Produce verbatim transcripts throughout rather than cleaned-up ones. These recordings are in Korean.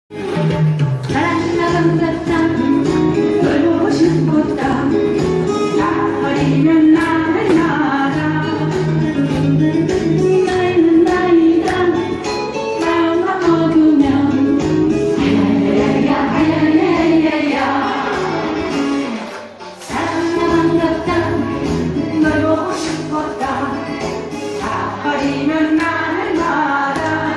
사랑나랑따따 널 보고 싶었다. 나 버리면 나를 나라. 나이는 나이다 마음만 먹으면 아야야야야 아야야야야. 사랑나랑따따 널 보고 싶었다. 다 버리면 나를 나라.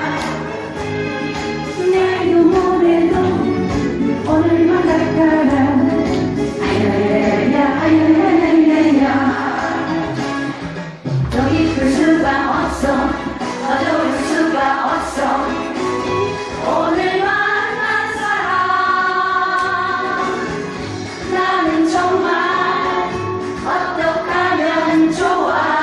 내일도 모레도 오늘만 갈까라. 아야야야 아야야야야. 더 깊을 수가 없어, 어두울 수가 없어. 오늘 만난 사람 나는 정말 어떡하면 좋아.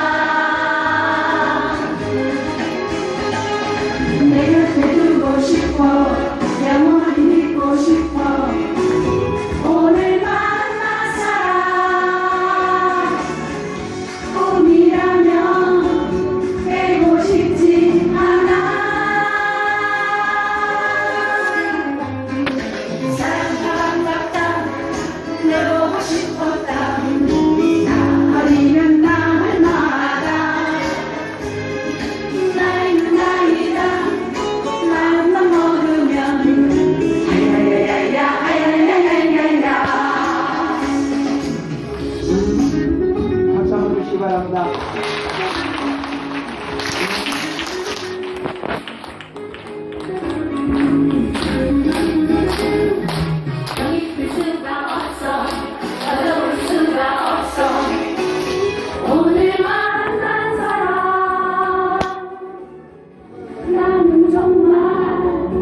내 곁에 두고 싶어, 영원히 믿고 싶어. 오늘 만난 사람 꿈이라면 깨고 싶지 않아. 사랑 같다 내 보고 싶었다. 나 버리면 나를 나가. 나이는 나이다 마음만 먹으면 아야야야야 아야야야야야. 박수 한번 주시기 바랍니다. 더 깊을 수가 없어, 어려울 수가 없어. 오늘 만난 사람 나는 정말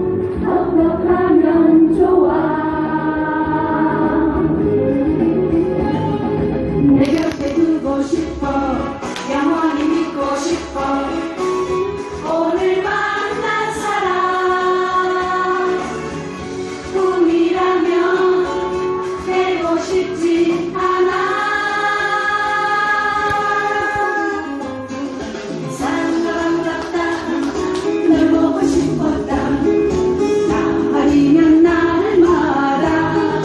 어떡하면 좋아. 내 곁에 두고 싶어, 영원히 믿고 싶어. 오늘 만난 사람 꿈이라면 되고 싶지 않아. 사랑과 반갑다 널 보고 싶었다. 나 버리면 나를 말아.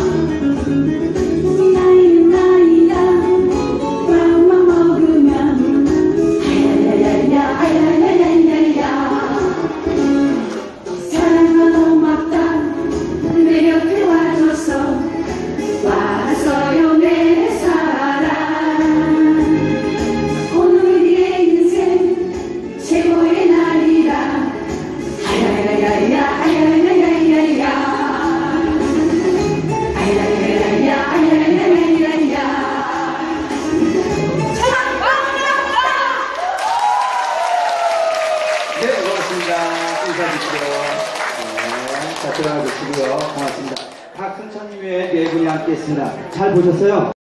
나이는 나이다 마음만 먹으면 아야야야야 아야야야야야. 사랑과 고맙다 내 곁에 와줘서. 왔어요 내 사랑. 오늘이 내 인생 최고의 날이다. 아야야야야 아야야야야야. 아야야야야 아야야야야야. 네, 고맙습니다. 인사드리고요. 네, 자, 들어가 주시고요. 고맙습니다. 박승천님의 네 분이 함께 했습니다. 잘 보셨어요?